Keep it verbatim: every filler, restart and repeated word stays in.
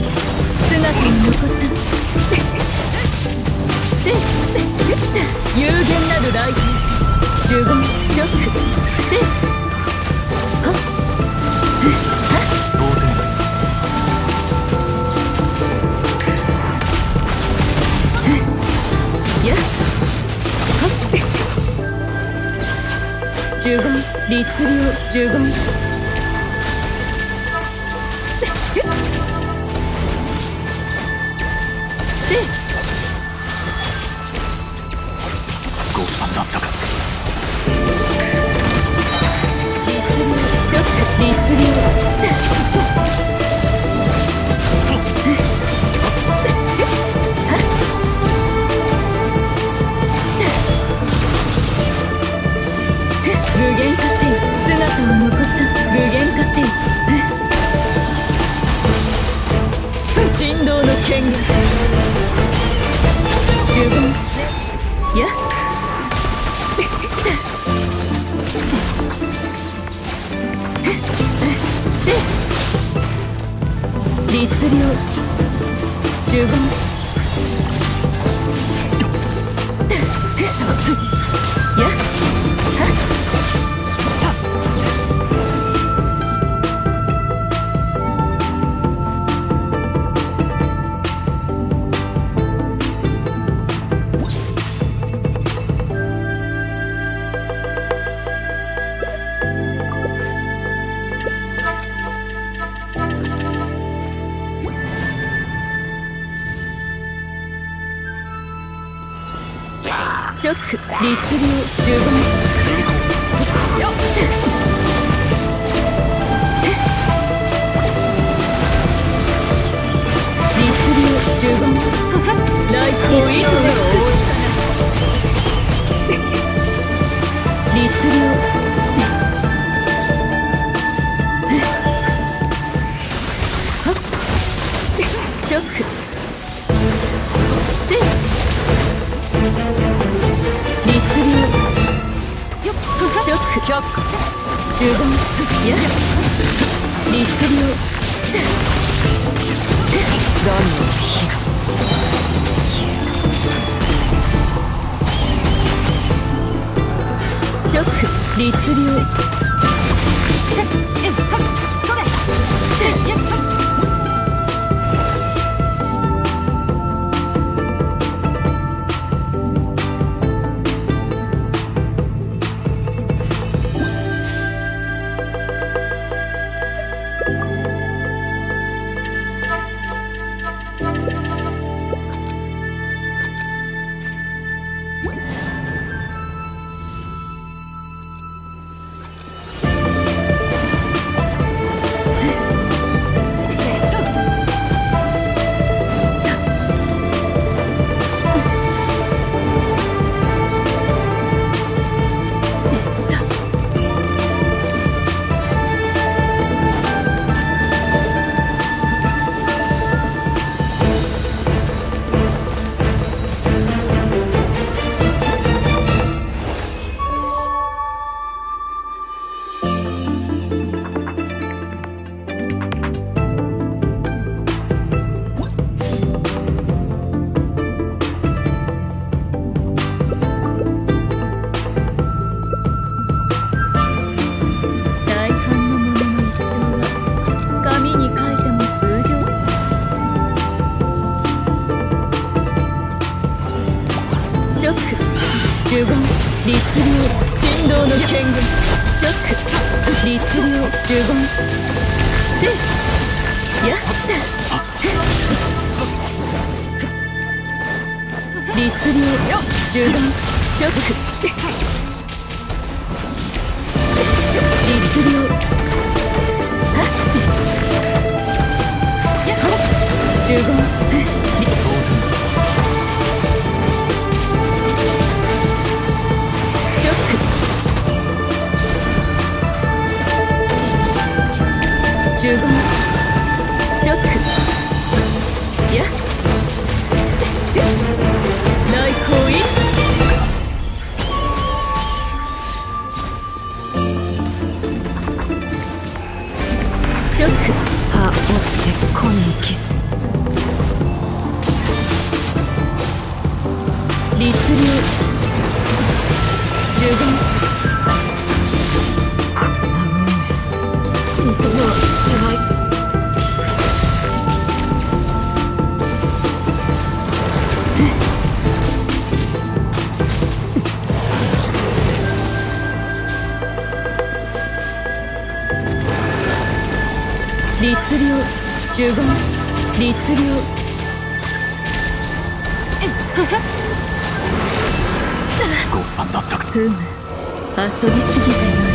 姿に残さんせい有限なる雷霆呪言チョックせいはっ想定外。 やっはっ呪言律令呪言せい誤算だったか。 律令チョック律令具現化せよ姿を残さん具現化せよ振動の権限呪言やせ律令呪言やチョック律令呪言よっ律令呪言来光一度の律令チョックせい律令よっチョック却下呪言や律令何の火が消えたチョック律令えっはっそれえっはっ呪言律令振動の権限チョック律令呪言せいやった律令呪言チョック律令はっやっ呪言呪言チョックや来光一チョック葉落ちて根にキス呪言殿はしない。 律令呪言律令誤算だったか。 ふむ遊びすぎたよう